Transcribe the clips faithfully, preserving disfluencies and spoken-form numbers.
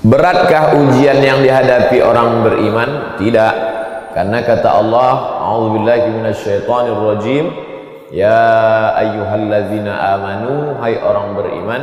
Beratkah ujian yang dihadapi orang beriman? Tidak. Karena kata Allah, a'udzubillahi minasyaitonir rajim, ya ayyuhallazina amanu, hai orang beriman.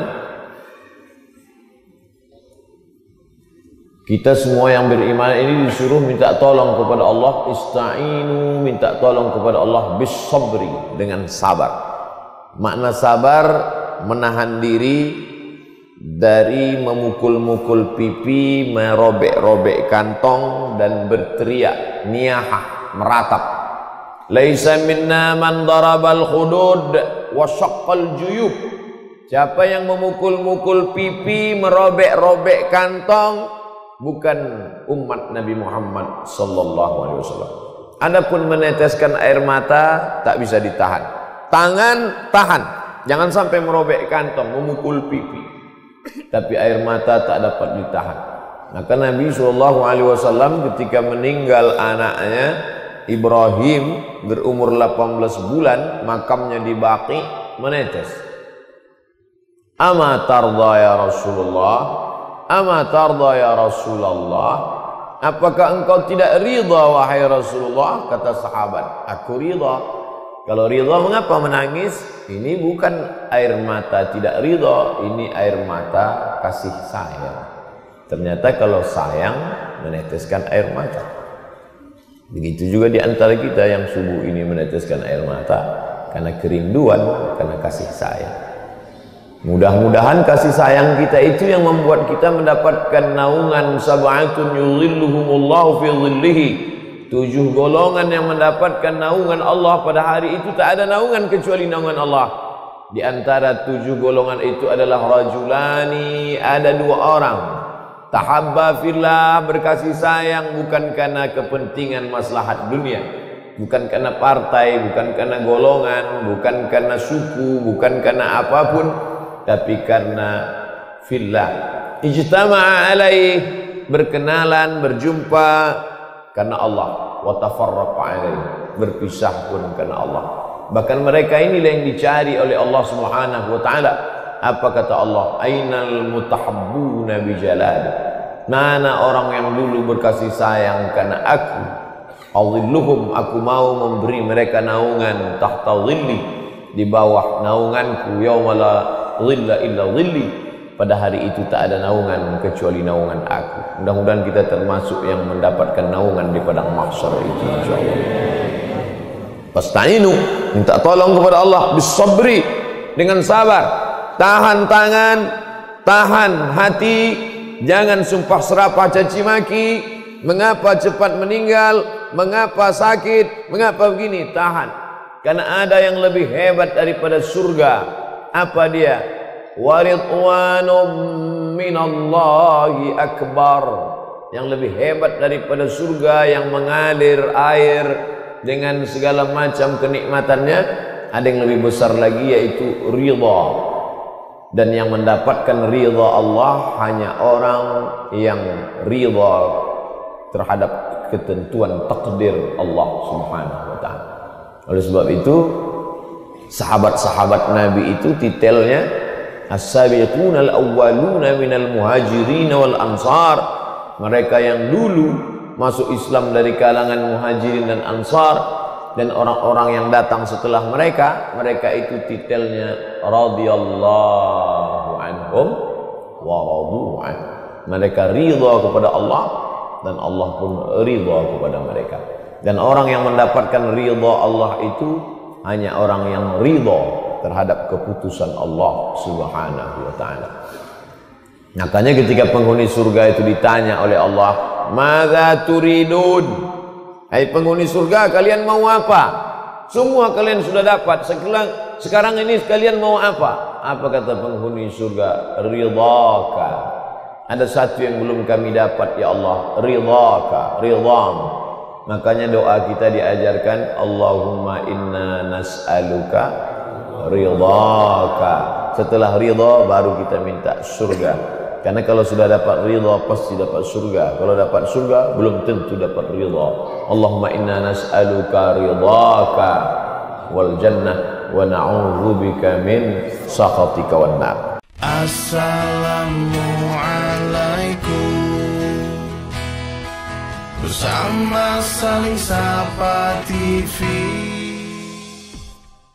Kita semua yang beriman ini disuruh minta tolong kepada Allah, ista'inu, minta tolong kepada Allah bis sabri, dengan sabar. Makna sabar, menahan diri dari memukul-mukul pipi, merobek-robek kantong dan berteriak, niyahah, meratap. Laisa minna man darabal khudud wa syaqqal juyub. Siapa yang memukul-mukul pipi, merobek-robek kantong, bukan umat Nabi Muhammad sallallahu alaihi wasallam. Adapun meneteskan air mata tak bisa ditahan. Tangan tahan, jangan sampai merobek kantong, memukul pipi. Tapi air mata tak dapat ditahan. Maka Nabi sallallahu alaihi wasallam ketika meninggal anaknya Ibrahim berumur delapan belas bulan, makamnya di Baqi, menetes. Ama tarda ya Rasulullah, ama tarda ya Rasulullah, apakah engkau tidak ridha wahai Rasulullah? Kata sahabat, aku ridha. Kalau ridha mengapa menangis? Ini bukan air mata tidak ridha, ini air mata kasih sayang. Ternyata kalau sayang meneteskan air mata. Begitu juga di antara kita yang subuh ini meneteskan air mata karena kerinduan, karena kasih sayang. Mudah-mudahan kasih sayang kita itu yang membuat kita mendapatkan naungan sab'atun yudhilluhumullahu fi dhillihi. Tujuh golongan yang mendapatkan naungan Allah pada hari itu, tak ada naungan kecuali naungan Allah. Di antara tujuh golongan itu adalah rajulani, ada dua orang. Tahabba fillah, berkasih sayang bukan karena kepentingan maslahat dunia, bukan karena partai, bukan karena golongan, bukan karena suku, bukan karena apapun, tapi karena fillah. Ijtama'a alaih, berkenalan, berjumpa karena Allah, wa tafarraqa alaihi, berpisah pun karena Allah. Bahkan mereka inilah yang dicari oleh Allah Subhanahu wa taala. Apa kata Allah? Ainal mutahabbuna bi jalali. Mana orang yang dulu berkasih sayang karena aku? Adhilluhum, aku mau memberi mereka naungan, tahta dhilli, di bawah naunganku, yauma la dhilla illa dhilli. Pada hari itu tak ada naungan kecuali naungan aku. Mudah-mudahan kita termasuk yang mendapatkan naungan di padang mahsyar itu, insyaallah. Fasta'inu, minta tolong kepada Allah bisabri, dengan sabar. Tahan tangan, tahan hati, jangan sumpah serapah caci maki. Mengapa cepat meninggal? Mengapa sakit? Mengapa begini? Tahan. Karena ada yang lebih hebat daripada surga. Apa dia? Waridwanum minallahi akbar. Yang lebih hebat daripada surga yang mengalir air dengan segala macam kenikmatannya, ada yang lebih besar lagi, yaitu ridha. Dan yang mendapatkan ridha Allah hanya orang yang ridha terhadap ketentuan takdir Allah Subhanahu wa taala. Oleh sebab itu sahabat-sahabat Nabi itu titelnya as-sabiquna al-awwaluna minal muhajirin wal ansar. Mereka yang dulu masuk Islam dari kalangan muhajirin dan ansar, dan orang-orang yang datang setelah mereka, mereka itu titelnya radhiyallahu anhum wa radu an. Mereka ridha kepada Allah dan Allah pun ridha kepada mereka. Dan orang yang mendapatkan ridha Allah itu hanya orang yang ridha terhadap keputusan Allah Subhanahu wa taala. Makanya ketika penghuni surga itu ditanya oleh Allah, "Madza turidun?" Hai penghuni surga, kalian mau apa? Semua kalian sudah dapat. Sekarang sekarang ini kalian mau apa? Apa kata penghuni surga? Ridhaka. Ada satu yang belum kami dapat ya Allah, ridhaka, ridham. Makanya doa kita diajarkan, Allahumma inna nas'aluka ridhaka. Setelah ridha baru kita minta surga. Karena kalau sudah dapat ridha pasti dapat surga. Kalau dapat surga belum tentu dapat ridha. Allahumma inna nas'aluka ridhaka wal jannah wa na'udzubika min sakhatika wan nar. Assalamualaikum. bersama Saling Sapa T V.